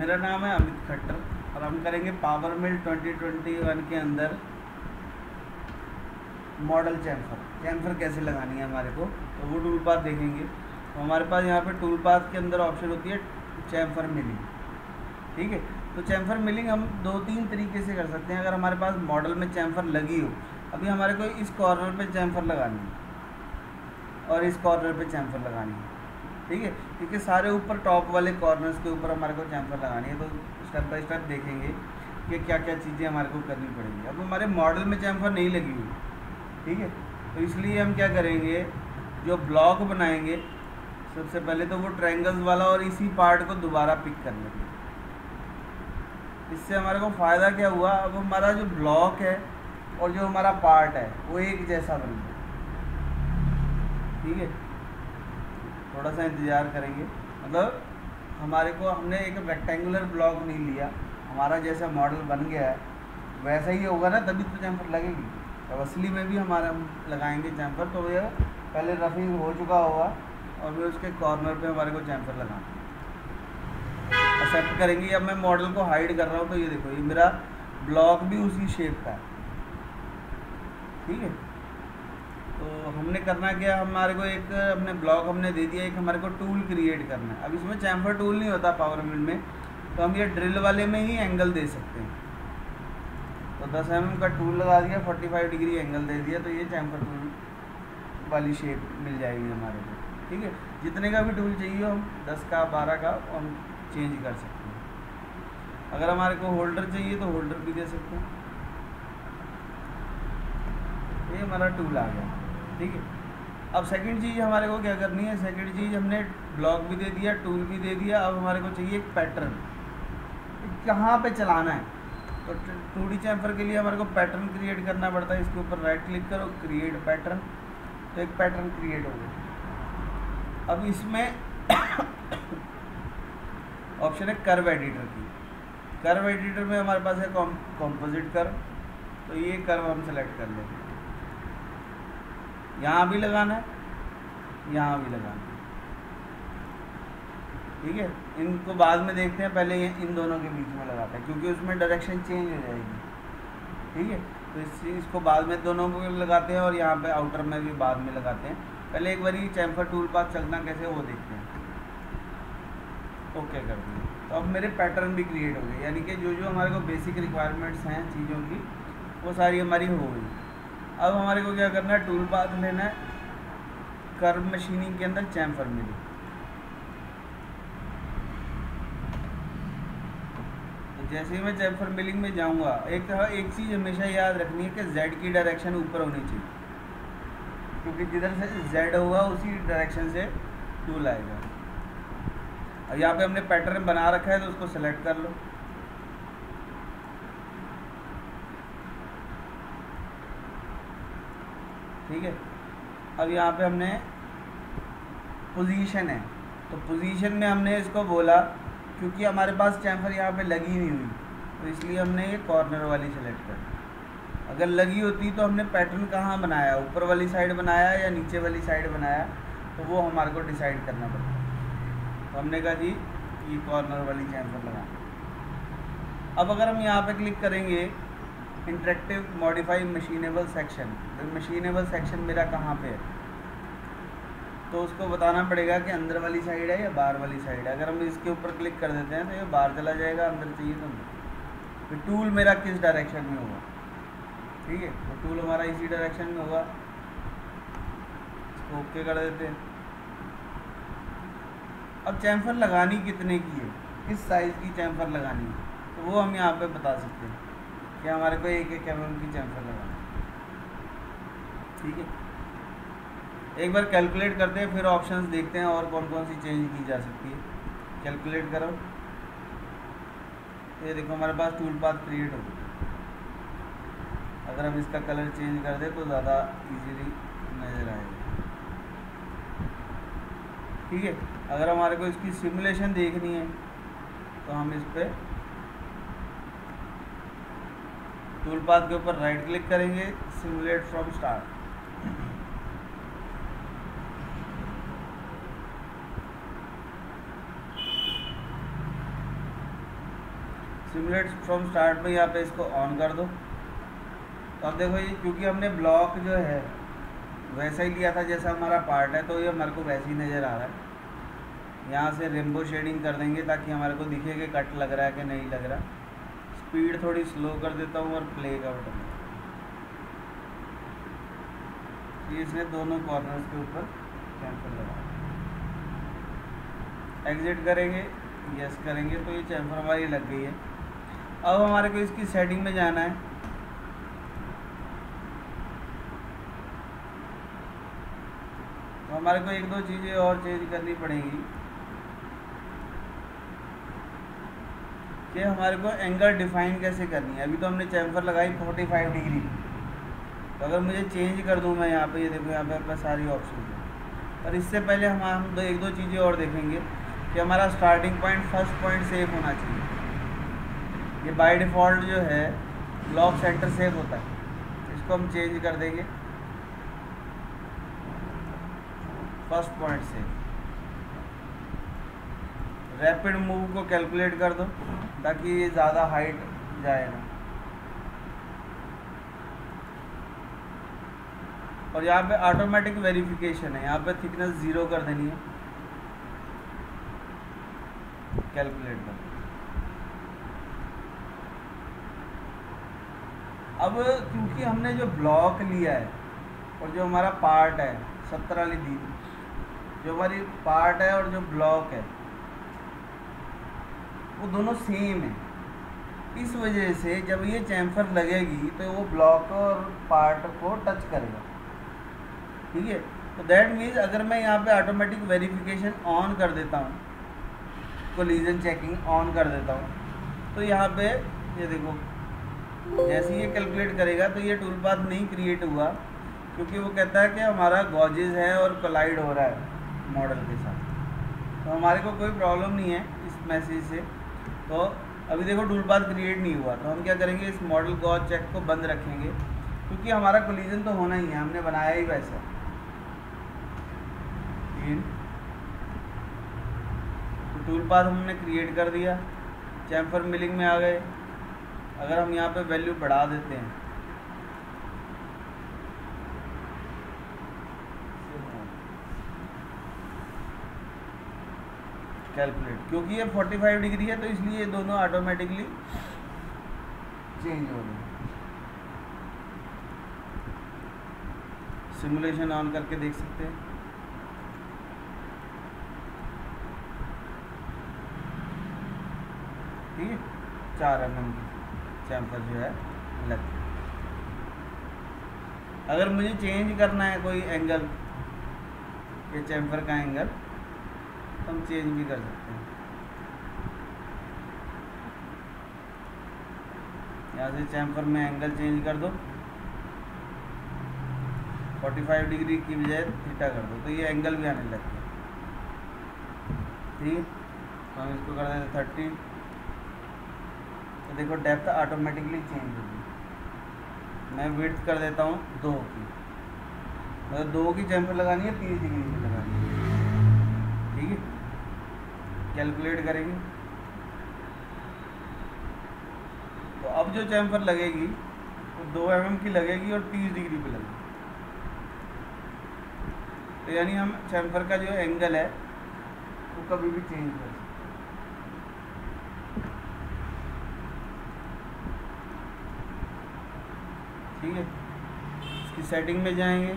मेरा नाम है अमित खट्टर और हम करेंगे पावर मिल 2021 के अंदर मॉडल चैम्फर कैसे लगानी है हमारे को, तो वो टूल पाथ देखेंगे। तो हमारे पास यहाँ पे टूल पाथ के अंदर ऑप्शन होती है चैम्फर मिलिंग। ठीक है, तो चैम्फर मिलिंग हम 2-3 तरीके से कर सकते हैं। अगर हमारे पास मॉडल में चैम्फर लगी हो, अभी हमारे को इस कॉर्नर पे चैम्फर लगानी है और इस कॉर्नर पे चैम्फर लगानी है। ठीक है, क्योंकि सारे ऊपर टॉप वाले कॉर्नर्स के ऊपर हमारे को चैम्फर लगानी है। तो स्टेप बाय स्टेप देखेंगे कि क्या क्या चीज़ें हमारे को करनी पड़ेंगी। अब हमारे मॉडल में चैम्फर नहीं लगी हुई, ठीक है, तो इसलिए हम क्या करेंगे, जो ब्लॉक बनाएंगे सबसे पहले तो वो ट्रायंगल्स वाला और इसी पार्ट को दोबारा पिक कर लेंगे। इससे हमारे को फ़ायदा क्या हुआ, अब हमारा जो ब्लॉक है और जो हमारा पार्ट है वो एक जैसा बन गया। ठीक है, थोड़ा सा इंतज़ार करेंगे। मतलब हमारे को हमने एक रेक्टेंगुलर ब्लॉक नहीं लिया, हमारा जैसा मॉडल बन गया है वैसा ही होगा ना, तभी तो चैम्फर लगेगी। अब असली में भी हमारा हम लगाएंगे चैम्फर, तो ये पहले रफिंग हो चुका होगा और फिर उसके कॉर्नर पे हमारे को चैम्फर लगाना एक्सेप्ट करेंगे। अब मैं मॉडल को हाइड कर रहा हूँ, तो ये देखो ये मेरा ब्लॉक भी उसी शेप का है। ठीक है, तो हमने करना क्या, हमारे को एक हमने ब्लॉक हमने दे दिया, एक हमारे को टूल क्रिएट करना है। अब इसमें चैम्फर टूल नहीं होता पावर मिल में, तो हम ये ड्रिल वाले में ही एंगल दे सकते हैं। तो 10 mm का टूल लगा दिया, 45 डिग्री एंगल दे दिया, तो ये चैम्फर टूल वाली शेप मिल जाएगी हमारे को। ठीक है, जितने का भी टूल चाहिए हम 10 का 12 का हम चेंज कर सकते हैं। अगर हमारे को होल्डर चाहिए तो होल्डर भी दे सकते हैं। ये हमारा टूल आ गया। ठीक है, अब सेकंड चीज़ हमारे को क्या करनी है, सेकंड चीज़ हमने ब्लॉक भी दे दिया, टूल भी दे दिया। अब हमारे को चाहिए एक पैटर्न, कहाँ पे चलाना है। तो 2D चैम्फर के लिए हमारे को पैटर्न क्रिएट करना पड़ता है। इसके ऊपर राइट क्लिक करो, क्रिएट पैटर्न, तो एक पैटर्न क्रिएट हो गया। अब इसमें ऑप्शन है कर्व एडिटर की। कर्व एडिटर में हमारे पास है कॉम्पोजिट कर्व, तो ये कर्व हम सेलेक्ट कर लेंगे। यहाँ भी लगाना है, यहाँ भी लगाना है। ठीक है, इनको बाद में देखते हैं, पहले इन दोनों के बीच में लगाते हैं क्योंकि उसमें डायरेक्शन चेंज हो जाएगी। ठीक है, तो इसको बाद में दोनों को लगाते हैं और यहाँ पे आउटर में भी बाद में लगाते हैं। पहले एक बार ये चैम्फर टूल पाथ चलना कैसे वो देखते हैं। ओके कर दिए, तो अब मेरे पैटर्न भी क्रिएट हो गए, यानी कि जो जो हमारे को बेसिक रिक्वायरमेंट्स हैं चीज़ों की वो सारी हमारी हो गई। अब हमारे को क्या करना है, टूल पाथ लेना है, कर्व मशीनिंग के अंदर चैम्फर मिली। तो जैसे ही मैं चैम्फर मिलिंग में जाऊंगा, एक चीज़ हमेशा याद रखनी है कि जेड की डायरेक्शन ऊपर होनी चाहिए, क्योंकि जिधर से जेड होगा उसी डायरेक्शन से टूल आएगा। अब यहाँ पे हमने पैटर्न बना रखा है तो उसको सेलेक्ट कर लो। ठीक है, अब यहाँ पे हमने पोजीशन है, तो पोजीशन में हमने इसको बोला, क्योंकि हमारे पास चैम्फर यहाँ पे लगी नहीं हुई तो इसलिए हमने ये कॉर्नर वाली सेलेक्ट कर। अगर लगी होती तो हमने पैटर्न कहाँ बनाया, ऊपर वाली साइड बनाया या नीचे वाली साइड बनाया, तो वो हमारे को डिसाइड करना पड़ता। तो हमने कहा जी ये कॉर्नर वाली चैम्फर लगा। अब अगर हम यहाँ पे क्लिक करेंगे इंटरेक्टिव मॉडिफाई मशीनेबल सेक्शन, तो मशीनेबल सेक्शन मेरा कहाँ पे है, तो उसको बताना पड़ेगा कि अंदर वाली साइड है या बाहर वाली साइड है। अगर हम इसके ऊपर क्लिक कर देते हैं तो ये बाहर चला जाएगा, अंदर चाहिए तो अंदर। तो टूल मेरा किस डायरेक्शन में होगा, ठीक है, तो टूल हमारा इसी डायरेक्शन में होगा। इसको ओके कर देते हैं। अब चैम्फर लगानी कितने की है, किस साइज़ की चैम्फर लगानी है, तो वो हम यहाँ पे बता सकते हैं कि हमारे को 1 mm की चैम्फर लगानी है। ठीक है, एक बार कैलकुलेट करते हैं, फिर ऑप्शंस देखते हैं और कौन कौन सी चेंज की जा सकती है। कैलकुलेट करो, ये देखो हमारे पास टूल पाथ क्रिएट हो गया। अगर हम इसका कलर चेंज कर दें तो ज़्यादा इजीली नज़र आएगा। ठीक है, अगर हमारे को इसकी सिमुलेशन देखनी है तो हम इस पर टूल पाथ के ऊपर राइट क्लिक करेंगे, simulate from start. Simulate from start में यहाँ पे इसको ऑन कर दो। तो अब देखो ये क्योंकि हमने ब्लॉक जो है वैसा ही लिया था जैसा हमारा पार्ट है, तो ये हमारे को वैसे ही नज़र आ रहा है। यहाँ से रेनबो शेडिंग कर देंगे ताकि हमारे को दिखे कि कट लग रहा है कि नहीं लग रहा। स्पीड थोड़ी स्लो कर देता हूँ और प्ले का बटन, इसने दोनों कॉर्नर्स के ऊपर चैम्फर लगा। एग्जिट करेंगे, यस करेंगे, तो ये चैम्फर हमारी लग गई है। अब हमारे को इसकी सेटिंग में जाना है। तो हमारे को एक दो चीज़ें और चेंज करनी पड़ेंगी कि हमारे को एंगल डिफाइन कैसे करनी है। अभी तो हमने चैम्फर लगाई 45 डिग्री, तो अगर मुझे चेंज कर दूँ मैं यहाँ पे, ये देखो यहाँ पे सारी ऑप्शन है। और इससे पहले हम एक दो चीज़ें और देखेंगे कि हमारा starting point first point safe होना चाहिए। ये बाय डिफ़ॉल्ट जो है ब्लॉक सेंटर सेफ होता है, इसको हम चेंज कर देंगे फर्स्ट पॉइंट से। रैपिड मूव को कैलकुलेट कर दो ताकि ये ज़्यादा हाइट जाए ना। और यहाँ पे ऑटोमेटिक वेरिफिकेशन है, यहाँ पे थिकनेस 0 कर देनी है, कैलकुलेट कर। अब क्योंकि हमने जो ब्लॉक लिया है और जो हमारा पार्ट है 70 वाली दी, जो हमारी पार्ट है और जो ब्लॉक है वो दोनों सेम है। इस वजह से जब ये चैम्फर लगेगी तो वो ब्लॉक और पार्ट को टच करेगा, ठीक है। तो दैट मीन्स अगर मैं यहाँ पे ऑटोमेटिक वेरिफिकेशन ऑन कर देता हूँ, कोलिजन चेकिंग ऑन कर देता हूँ, तो यहाँ पे ये देखो जैसे ये कैलकुलेट करेगा तो ये टूल पाथ नहीं क्रिएट हुआ, क्योंकि वो कहता है कि हमारा गॉजेज है और कोलाइड हो रहा है मॉडल के साथ। तो हमारे को कोई प्रॉब्लम नहीं है इस मैसेज से। तो अभी देखो टूल पाथ क्रिएट नहीं हुआ, तो हम क्या करेंगे, इस मॉडल गॉज चेक को बंद रखेंगे, क्योंकि हमारा कोलिजन तो होना ही है, हमने बनाया ही वैसा। तो टूल पाथ हमने क्रिएट कर दिया, चैम्फर मिलिंग में आ गए। अगर हम यहाँ पे वैल्यू बढ़ा देते हैं, कैलकुलेट, क्योंकि ये 45 डिग्री है तो इसलिए ये दोनों ऑटोमेटिकली चेंज हो गए। सिमुलेशन ऑन करके देख सकते हैं। ठीक है, 4 mm की चैम्फर जो है लग। अगर मुझे चेंज करना है कोई एंगल, ये चैम्फर का एंगल, तो हम चेंज भी कर सकते हैं। यहाँ से चैम्फर में एंगल चेंज कर दो, 45 डिग्री की बजाय थीटा कर दो, तो ये एंगल भी आने लग गया। ठीक है, तो हम इसको कर देते 30। तो देखो डेप्थ ऑटोमेटिकली चेंज होगी। मैं विड्थ कर देता हूँ 2 की, मतलब 2 की चैम्फर लगानी है, 30 डिग्री की लगानी है। ठीक है, कैलकुलेट करेंगे तो अब जो चैम्फर लगेगी वो 2 mm की लगेगी और 30 डिग्री पे लगेगी। तो यानी हम चैम्फर का जो एंगल है वो कभी भी चेंज कर सकते हैं। ठीक है, इसकी सेटिंग में जाएंगे।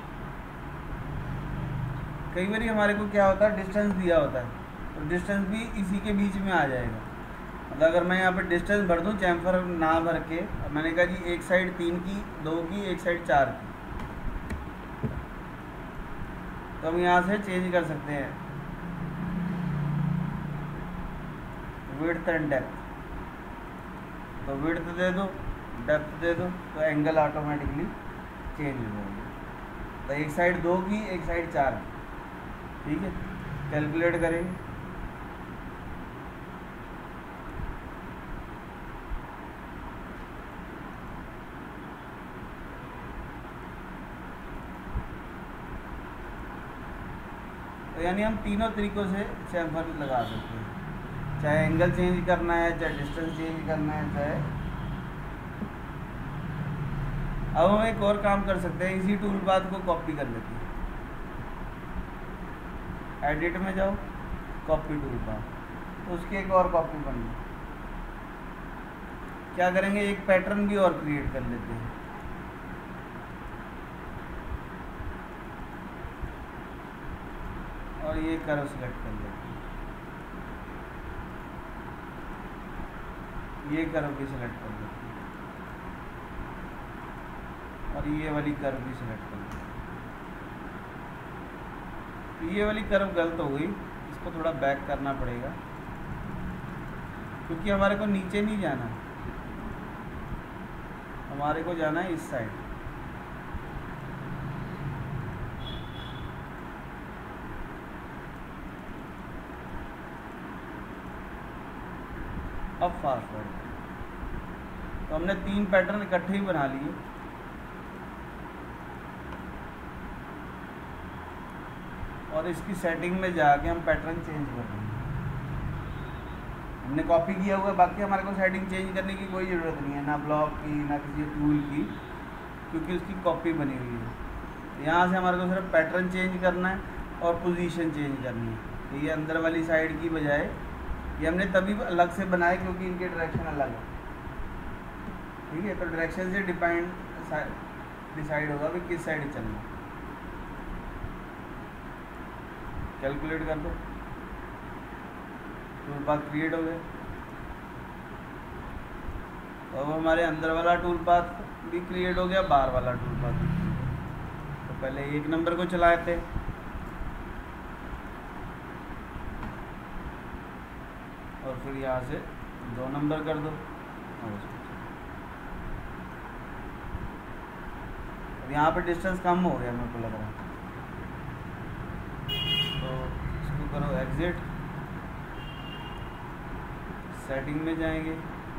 कई बार हमारे को क्या होता है, डिस्टेंस दिया होता है, तो डिस्टेंस भी इसी के बीच में आ जाएगा। मतलब अगर मैं यहाँ पे डिस्टेंस भर दूँ चैम्फर ना भर के, मैंने कहा जी एक साइड 3 की, 2 की, एक साइड 4 की, तो हम यहाँ से चेंज कर सकते हैं विड्थ एंड डेप्थ। तो विड्थ दे दो, डेप्थ दे दो, तो एंगल ऑटोमेटिकली चेंज हो जाएगी। तो एक साइड 2 की, एक साइड 4 की। ठीक है, कैलकुलेट करेंगे। तो यानी हम तीनों तरीक़ों से चैम्फर लगा सकते हैं। चाहे एंगल चेंज करना है, चाहे डिस्टेंस चेंज करना है, चाहे। अब हम एक और काम कर सकते हैं, इसी टूल पाथ को कॉपी कर लेते हैं। एडिट में जाओ, कॉपी टूल पाथ, तो उसकी एक और कॉपी बन गई। क्या करेंगे, एक पैटर्न भी और क्रिएट कर लेते हैं। और ये कर्व सेलेक्ट कर लेते हैं, ये कर्व भी सिलेक्ट कर लेते हैं, और ये वाली कर्व भी सिलेक्ट कर लेते हैं। तो ये वाली कर्व गलत हो गई, इसको थोड़ा बैक करना पड़ेगा, क्योंकि हमारे को नीचे नहीं जाना, हमारे को जाना है इस साइड। अब फास्ट फॉरवर्ड, तो हमने 3 पैटर्न इकट्ठे ही बना लिए। और इसकी सेटिंग में जाके हम पैटर्न चेंज कर देंगे। हमने कॉपी किया हुआ है, बाकी हमारे को सेटिंग चेंज करने की कोई ज़रूरत नहीं है, ना ब्लॉक की ना किसी टूल की, क्योंकि उसकी कॉपी बनी हुई है। तो यहाँ से हमारे को सिर्फ पैटर्न चेंज करना है और पोजीशन चेंज करनी है। तो ये अंदर वाली साइड की बजाय ये हमने तभी अलग से बनाए क्योंकि इनके डायरेक्शन अलग है। ठीक है, तो डायरेक्शन से डिसाइड होगा कि किस साइड चलना है। कैलकुलेट कर दो, टूल पाथ क्रिएट हो गए। तो अब हमारे अंदर वाला टूल पाथ भी क्रिएट हो गया, बाहर वाला टूल पाथ भी। तो पहले 1 नंबर को चलाए थे, और फिर यहाँ से 2 नंबर कर दो। अब यहाँ पे डिस्टेंस कम हो गया मेरे को लग रहा है, तो इसको करो एग्जिट, सेटिंग में जाएंगे,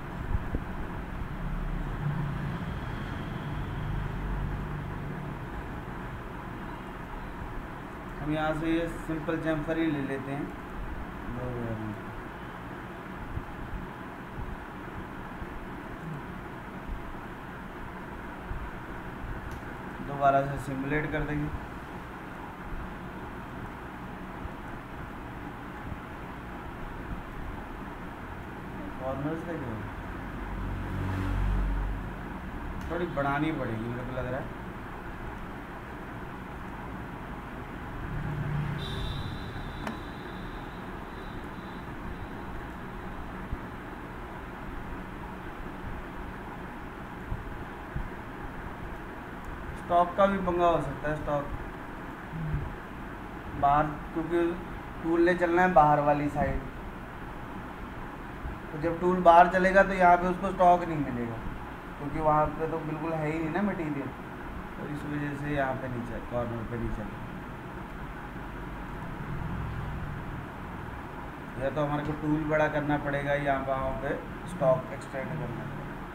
हम यहाँ से ये सिंपल चैम्फर ही ले लेते हैं। दोबारा से सिमुलेट कर देंगे। कॉर्नर्स देखो, थोड़ी बढ़ानी पड़ेगी मेरे को लग रहा है। स्टॉक का भी पंगा हो सकता है, स्टॉक बाहर, क्योंकि टूल ले चलना है बाहर वाली साइड, तो जब टूल बाहर चलेगा तो यहाँ पे उसको स्टॉक नहीं मिलेगा, क्योंकि वहाँ पे तो बिल्कुल है ही नहीं ना मटेरियल, तो इस वजह से यहाँ पे नहीं चल, कॉर्नर पे नहीं चलेगा। या तो हमारे को टूल बड़ा करना पड़ेगा, या वहाँ पे स्टॉक एक्सटेंड करना पड़ेगा।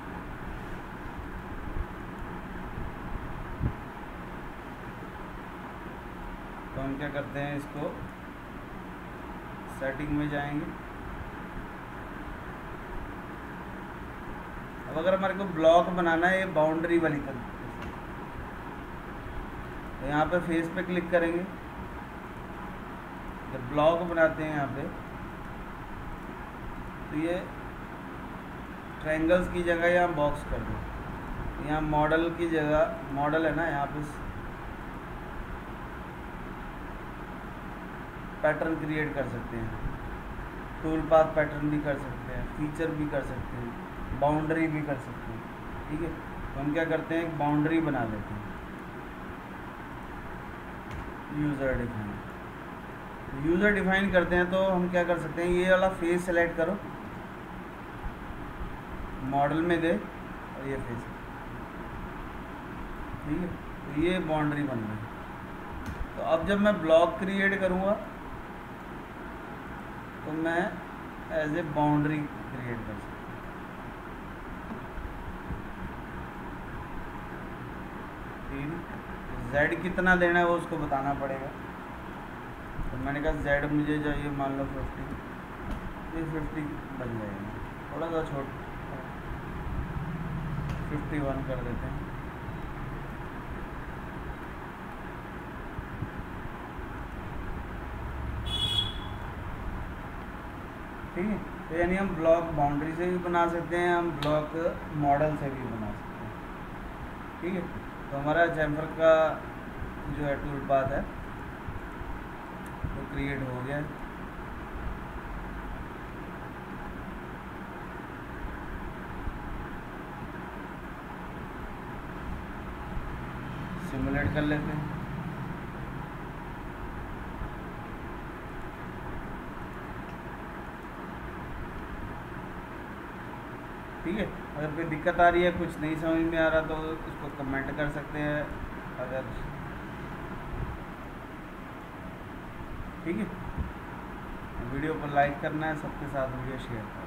तो हम क्या करते हैं, इसको सेटिंग में जाएंगे। अब अगर हमारे को ब्लॉक बनाना है ये बाउंड्री वाली तरीके से, तो यहाँ पे फेस पे क्लिक करेंगे। जब ब्लॉक बनाते हैं यहाँ पे, तो ये ट्रायंगल्स की जगह यहाँ बॉक्स कर दो, यहाँ मॉडल की जगह, मॉडल है ना, यहाँ पे पैटर्न क्रिएट कर सकते हैं, टूल पाथ पैटर्न भी कर सकते हैं, फीचर भी कर सकते हैं, बाउंड्री भी कर सकते हैं। ठीक है, तो हम क्या करते हैं, एक बाउंड्री बना लेते हैं, यूज़र डिफाइन। यूज़र डिफाइन करते हैं तो हम क्या कर सकते हैं, ये वाला फेस सेलेक्ट करो, मॉडल में गए और ये फेस, ठीक है, तो ये बाउंड्री बन गई। तो अब जब मैं ब्लॉक क्रिएट करूँगा तो मैं एज ए बाउंड्री क्रिएट कर सकता हूँ। Z कितना देना है वो उसको बताना पड़ेगा, तो मैंने कहा Z मुझे चाहिए मान लो 50, 350 बन जाएगा, थोड़ा सा छोट 51 कर देते हैं। ठीक है, तो यानी हम ब्लॉक बाउंड्री से भी बना सकते हैं, हम ब्लॉक मॉडल से भी बना सकते हैं। ठीक है, तो हमारा चैम्फर का जो है टूल पाथ है वो क्रिएट हो गया है। सिमुलेट कर लेते हैं। ठीक है, अगर कोई दिक्कत आ रही है, कुछ नहीं समझ में आ रहा, तो उसको कमेंट कर सकते हैं। अगर ठीक है, वीडियो को लाइक करना है, सबके साथ वीडियो शेयर करना है।